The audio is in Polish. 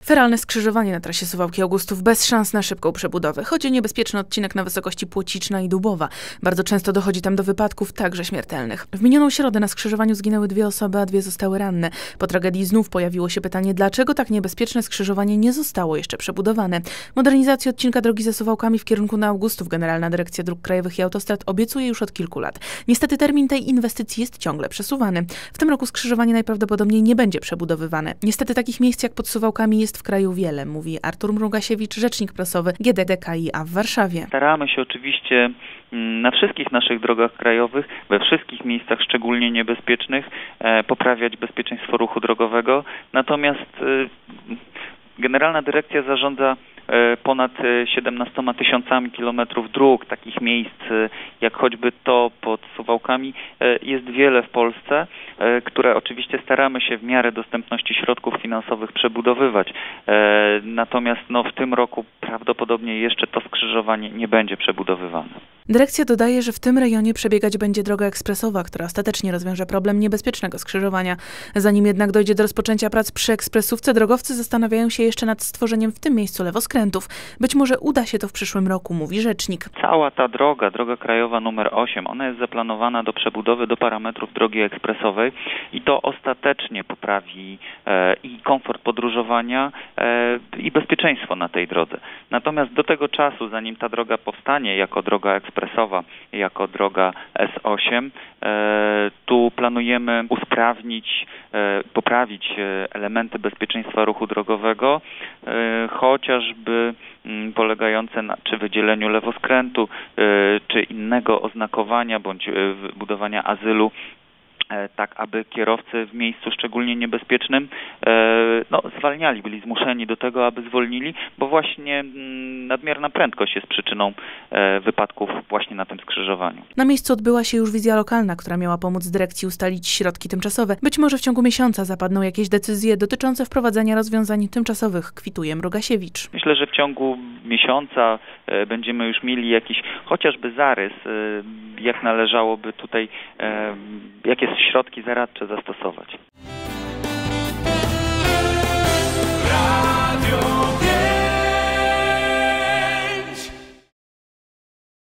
Feralne skrzyżowanie na trasie Suwałki-Augustów bez szans na szybką przebudowę. Chodzi o niebezpieczny odcinek na wysokości Płociczna i Dubowa. Bardzo często dochodzi tam do wypadków, także śmiertelnych. W minioną środę na skrzyżowaniu zginęły 2 osoby, a 2 zostały ranne. Po tragedii znów pojawiło się pytanie, dlaczego tak niebezpieczne skrzyżowanie nie zostało jeszcze przebudowane. Modernizację odcinka drogi ze Suwałkami w kierunku na Augustów Generalna Dyrekcja Dróg Krajowych i Autostrad obiecuje już od kilku lat. Niestety termin tej inwestycji jest ciągle przesuwany. W tym roku skrzyżowanie najprawdopodobniej nie będzie przebudowywane. Niestety takich miejsc jak pod Suwałkami jest w kraju wiele, mówi Artur Mrugasiewicz, rzecznik prasowy GDDKiA w Warszawie. Staramy się oczywiście na wszystkich naszych drogach krajowych, we wszystkich miejscach szczególnie niebezpiecznych, poprawiać bezpieczeństwo ruchu drogowego. Natomiast Generalna Dyrekcja zarządza ponad 17 000 kilometrów dróg. Takich miejsc jak choćby to pod Suwałkami jest wiele w Polsce, które oczywiście staramy się w miarę dostępności środków finansowych przebudowywać. Natomiast w tym roku prawdopodobnie jeszcze to skrzyżowanie nie będzie przebudowywane. Dyrekcja dodaje, że w tym rejonie przebiegać będzie droga ekspresowa, która ostatecznie rozwiąże problem niebezpiecznego skrzyżowania. Zanim jednak dojdzie do rozpoczęcia prac przy ekspresówce, drogowcy zastanawiają się jeszcze nad stworzeniem w tym miejscu lewoskrętów. Być może uda się to w przyszłym roku, mówi rzecznik. Cała ta droga krajowa numer 8, ona jest zaplanowana do przebudowy do parametrów drogi ekspresowej i to ostatecznie poprawi i komfort podróżowania i bezpieczeństwo na tej drodze. Natomiast do tego czasu, zanim ta droga powstanie jako droga ekspresowa, jako droga S8, tu planujemy usprawnić, poprawić elementy bezpieczeństwa ruchu drogowego, chociażby polegające na czy wydzieleniu lewoskrętu, czy innego oznakowania, bądź budowania azylu, tak aby kierowcy w miejscu szczególnie niebezpiecznym zwalniali, byli zmuszeni do tego, aby zwolnili, bo właśnie nadmierna prędkość jest przyczyną wypadków właśnie na tym skrzyżowaniu. Na miejscu odbyła się już wizja lokalna, która miała pomóc dyrekcji ustalić środki tymczasowe. Być może w ciągu miesiąca zapadną jakieś decyzje dotyczące wprowadzenia rozwiązań tymczasowych, kwituje Mrugasiewicz. Myślę, że w ciągu miesiąca będziemy już mieli jakiś chociażby zarys, jak należałoby tutaj, jakie środki zaradcze zastosować.